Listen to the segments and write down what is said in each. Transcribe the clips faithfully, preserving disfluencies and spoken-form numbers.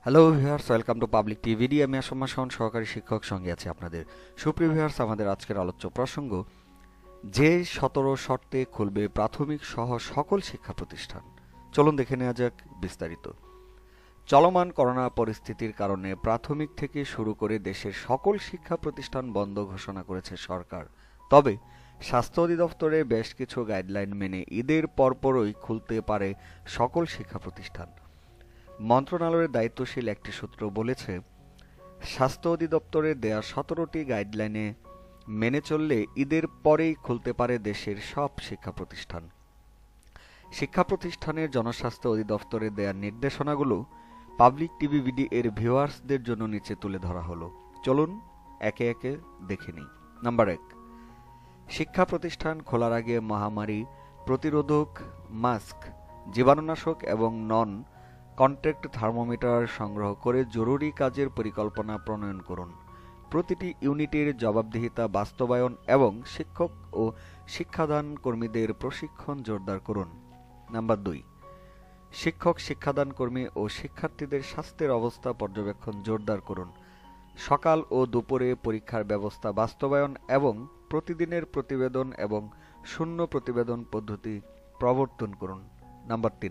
Hello viewers, welcome to public TVD. আমি আসমা শাওন, সহকারী শিক্ষক, সঙ্গে আছি আপনাদের। সুপ্রিয় ভিউয়ার্স, আমাদের আজকের আলোচ্য প্রসঙ্গ যে সতেরো শর্তে খুলবে প্রাথমিক সহ সকল শিক্ষা প্রতিষ্ঠান। চলুন দেখে নেওয়া যাক বিস্তারিত। চলমান করোনা পরিস্থিতির কারণে প্রাথমিক থেকে শুরু করে দেশের সকল শিক্ষা প্রতিষ্ঠান বন্ধ ঘোষণা করেছে সরকার। তবে স্বাস্থ্য অধিদপ্তরের বেশ কিছু গাইডলাইন মেনে ঈদের পরপরই খুলতে পারে সকল শিক্ষা প্রতিষ্ঠান। মন্ত্রণালয়ের দায়িত্বশীল একটি সূত্র বলেছে, স্বাস্থ্য অধিদপ্তরের দেয়া সতেরোটি গাইডলাইনে মেনে চললে ঈদের পরেই খুলতে পারে দেশের সব শিক্ষা প্রতিষ্ঠান। শিক্ষা প্রতিষ্ঠানের জনস্বাস্থ্য অধিদপ্তরের দেয়া নির্দেশনাগুলো পাবলিক টিভি বিডি এর ভিউয়ার্সদের জন্য নিচে তুলে ধরা হলো। চলুন একে একে দেখে নিই। নাম্বার এক, শিক্ষা প্রতিষ্ঠান খোলার আগে মহামারী প্রতিরোধক মাস্ক, জীবাণুনাশক এবং নন কন্ট্যাক্ট থার্মোমিটার সংগ্রহ করে জরুরি কাজের পরিকল্পনা প্রণয়ন করুন। প্রতিটি ইউনিটের জবাবদিহিতা বাস্তবায়ন এবং শিক্ষক ও শিক্ষাদান কর্মীদের প্রশিক্ষণ জোরদার করুন। নাম্বার দুই, শিক্ষক, শিক্ষাদান কর্মী ও শিক্ষার্থীদের স্বাস্থ্যের অবস্থা পর্যবেক্ষণ জোরদার করুন। সকাল ও দুপুরে পরীক্ষার ব্যবস্থা বাস্তবায়ন এবং প্রতিদিনের প্রতিবেদন এবং শূন্য প্রতিবেদন পদ্ধতি প্রবর্তন করুন। নাম্বার তিন,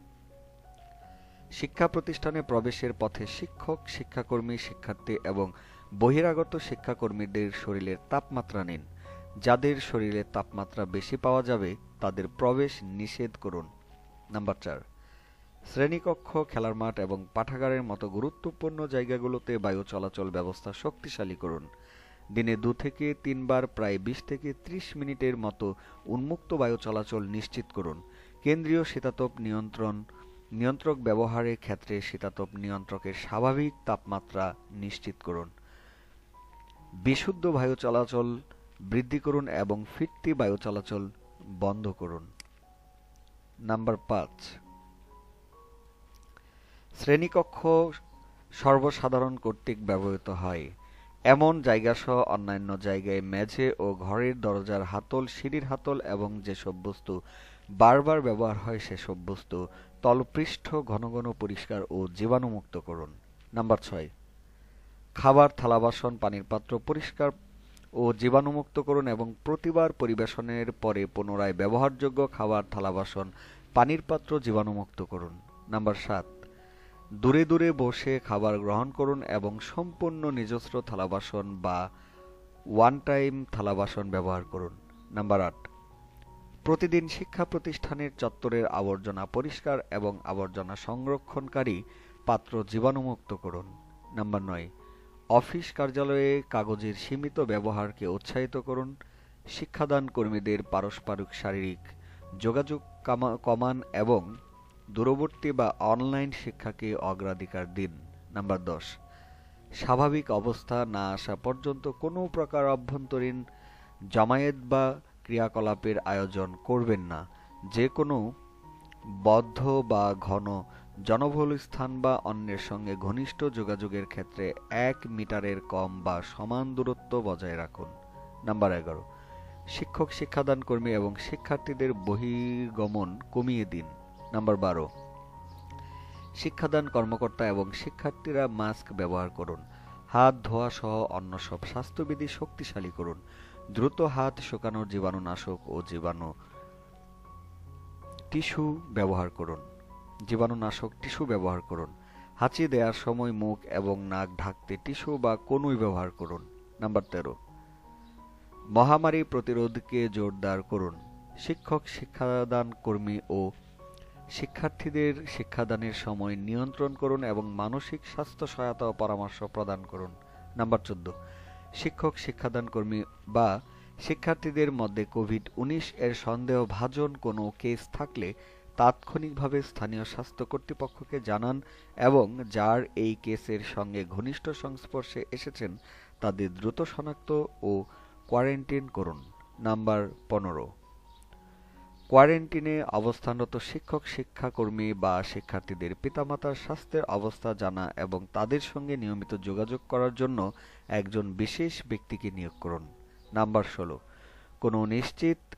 শিক্ষা প্রতিষ্ঠানে প্রবেশের পথে শিক্ষক, শিক্ষাকর্মী, শিক্ষার্থী এবং বহিরাগত শিক্ষাকর্মীদের শরীরের তাপমাত্রা নিন। যাদের শরীরে তাপমাত্রা বেশি পাওয়া যাবে তাদের প্রবেশ নিষেধ করুন। নাম্বার চার, শ্রেণীকক্ষ, খেলার মাঠ এবং পাঠাগারের মতো গুরুত্বপূর্ণ জায়গাগুলোতে বায়ু চলাচল ব্যবস্থা শক্তিশালী করুন। দিনে দু থেকে তিনবার প্রায় বিশ থেকে ত্রিশ মিনিটের মতো উন্মুক্ত বায়ু চলাচল নিশ্চিত করুন। কেন্দ্রীয় শীতাতপ নিয়ন্ত্রণ নিয়ন্ত্রক ব্যবহারের ক্ষেত্রে শীতাতপ নিয়ন্ত্রকের স্বাভাবিক তাপমাত্রা নিশ্চিত করুন। বিশুদ্ধ বায়ু চলাচল বৃদ্ধি করুন এবং ফিরতি বায়ু চলাচল বন্ধ করুন। নাম্বার পাঁচ, শ্রেণীকক্ষ সর্বসাধারণ কর্তৃক ব্যবহৃত হয় এমন জায়গাসহ অন্যান্য জায়গায় মেঝে ও ঘরের দরজার হাতল, সিঁড়ির হাতল এবং যেসব বস্তু বারবার ব্যবহার হয় সেসব বস্তু তলপৃষ্ঠ ঘন ঘন পরিষ্কার ও জীবাণুমুক্ত করুন। নাম্বার ছয়, খাবার, থালা, বাসন, পানির পাত্র পরিষ্কার ও জীবাণুমুক্ত করুন এবং প্রতিবার পরিবেশনের পরে পুনরায় ব্যবহারযোগ্য খাবার, থালা, বাসন, পানির পাত্র জীবাণুমুক্ত করুন। নাম্বার সাত, দূরে দূরে বসে খাবার গ্রহণ করুন এবং সম্পূর্ণ নিজস্ব থালা বাসন বা ওয়ান টাইম থালা বাসন ব্যবহার করুন। নাম্বার আট, প্রতিদিন শিক্ষা প্রতিষ্ঠানের চত্বরের আবর্জনা পরিষ্কার এবং আবর্জনা সংরক্ষণকারী পাত্র জীবাণুমুক্ত করুন। নাম্বার নয়, অফিস কার্যালয়ে কাগজের সীমিত ব্যবহারকে উৎসাহিত করুন। শিক্ষাদান কর্মীদের পারস্পরিক শারীরিক যোগাযোগ কমান এবং দূরবর্তী বা অনলাইন শিক্ষাকে অগ্রাধিকার দিন। নাম্বার দশ, স্বাভাবিক অবস্থা না আসা পর্যন্ত কোনো প্রকার অভ্যন্তরীণ জামায়াত বা ক্রিয়াকলাপের আয়োজন করবেন না। যে কোনো বদ্ধ বা ঘন জনবহুল স্থান বা অন্যের সঙ্গে ঘনিষ্ঠ যোগাযোগের ক্ষেত্রে এক মিটারের কম বা সমান দূরত্ব বজায় রাখুন। নাম্বার এগারো, শিক্ষক, শিক্ষাদান কর্মী এবং শিক্ষার্থীদের বহির্গমন কমিয়ে দিন। নাম্বার বারো, শিক্ষাদান কর্মকর্তা এবং শিক্ষার্থীরা মাস্ক ব্যবহার করুন। হাত ধোয়া সহ অন্য সব স্বাস্থ্যবিধি শক্তিশালী করুন। দ্রুত হাত শুকানোর জীবাণুনাশক ও জীবাণু টিস্যু ব্যবহার করুন জীবাণুনাশক টিস্যু ব্যবহার করুন। হাঁচি দেওয়ার সময় মুখ এবং নাক ঢাকতে টিস্যু বা কনুই ব্যবহার করুন। নাম্বার তেরো, মহামারী প্রতিরোধকে জোরদার করুন। শিক্ষক, শিক্ষাদান কর্মী ও শিক্ষার্থীদের শিক্ষাদানের সময় নিয়ন্ত্রণ করুন এবং মানসিক স্বাস্থ্য সহায়তা ও পরামর্শ প্রদান করুন। নাম্বার চোদ্দ, শিক্ষক, শিক্ষাদান কর্মী বা শিক্ষার্থীদের মধ্যে কোভিড উনিশ এর সন্দেহভাজন কোনো কেস থাকলে তাৎক্ষণিকভাবে স্থানীয় স্বাস্থ্য কর্তৃপক্ষকে জানান এবং যার এই কেসের সঙ্গে ঘনিষ্ঠ সংস্পর্শে এসেছেন তাদের দ্রুত শনাক্ত ও কোয়ারেন্টিন করুন। নাম্বার পনেরো, কোয়ারেন্টিনে অবস্থানরত শিক্ষক, শিক্ষাকর্মী বা শিক্ষার্থীদের পিতামাতার স্বাস্থ্যের অবস্থা জানা এবং তাদের সঙ্গে নিয়মিত যোগাযোগ করার জন্য একজন বিশেষ ব্যক্তিকে নিয়োগ করুন। নাম্বার ষোলো, কোনো নিশ্চিত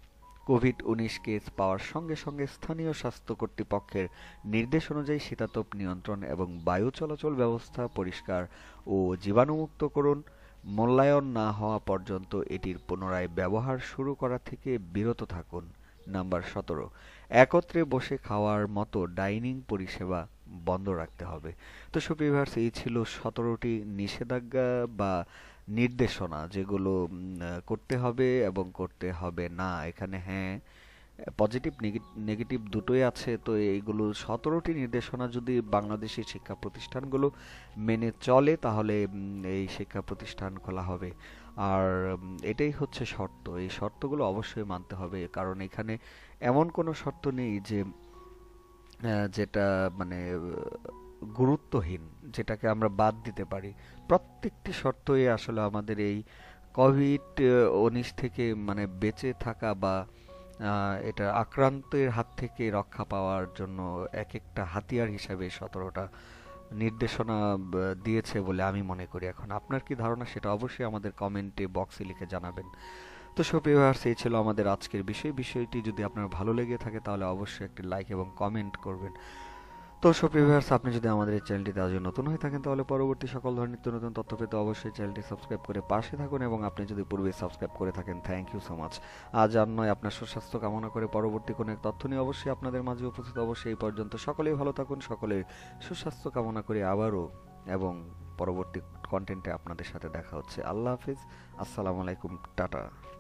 কোভিড উনিশ কেস পাওয়ার সঙ্গে সঙ্গে স্থানীয় স্বাস্থ্য কর্তৃপক্ষের নির্দেশ অনুযায়ী শীতাতপ নিয়ন্ত্রণ এবং বায়ু চলাচল ব্যবস্থা পরিষ্কার ও জীবাণুমুক্ত করুন। মূল্যায়ন না হওয়া পর্যন্ত এটির পুনরায় ব্যবহার শুরু করা থেকে বিরত থাকুন। নাম্বার সতেরো, একত্রে বসে খাওয়ার মতো ডাইনিং পরিষেবা বন্ধ রাখতে হবে। তো সুপ্রিয় ভিউয়ার্স, এই ছিল সতেরোটি নিষেধাজ্ঞা বা নির্দেশনা যেগুলো উম, আহ, করতে হবে এবং করতে হবে না। এখানে হ্যাঁ, পজিটিভ নেগেটিভ দুটোই আছে। তো এইগুলো সতেরোটি নির্দেশনা যদি বাংলাদেশের শিক্ষা প্রতিষ্ঠানগুলো মেনে চলে তাহলে উম, এই শিক্ষা প্রতিষ্ঠান খোলা হবে। আর উম, এটাই হচ্ছে শর্ত, এই শর্তগুলো অবশ্যই মানতে হবে, কারণ এখানে এমন কোনো শর্ত নেই যে আহ, যেটা মানে আহ, গুরুত্বহীন, যেটাকে আমরা বাদ দিতে পারি। প্রত্যেকটি শর্তই আসলে আমাদের এই কোভিড উনিশ থেকে মানে বেঁচে থাকা বা আহ, এটা আক্রান্তের হাত থেকে রক্ষা পাওয়ার জন্য এক একটা হাতিয়ার হিসাবে সতেরোটা নির্দেশনা ব- দিয়েছে বলে আমি মনে করি। এখন আপনার কি ধারণা সেটা অবশ্যই আমাদের কমেন্টে বক্সে লিখে জানাবেন। তো সুপ্রিয় ভিউয়ার্স, এই ছিল আমাদের আজকের বিষয়। বিষয়টি যদি আপনার ভালো লেগে থাকে তাহলে অবশ্যই একটি লাইক এবং কমেন্ট করবেন। তো সুপ্রিয় ভিউয়ার্স, আপনি যদি আমাদের এই চ্যানেলটিতে আজও নতুন হয়ে থাকেন তাহলে পরবর্তী সকল ধরনের নিত্য নতুন তথ্য পেতে অবশ্যই চ্যানেলটি সাবস্ক্রাইব করে পাশে থাকুন, এবং আপনি যদি পূর্বে সাবস্ক্রাইব করে থাকেন থ্যাংক ইউ সো মাচ। আজ আর নয়, আপনার সুস্বাস্থ্য কামনা করে পরবর্তী কোনো এক তথ্য নিয়ে অবশ্যই আপনাদের মাঝে উপস্থিত। অবশ্যই এই পর্যন্ত সকলেই ভালো থাকুন, সকলের সুস্বাস্থ্য কামনা করে আবারও এবং পরবর্তী কন্টেন্টে আপনাদের সাথে দেখা হচ্ছে। আল্লাহ হাফিজ, আসসালামু আলাইকুম, টাটা।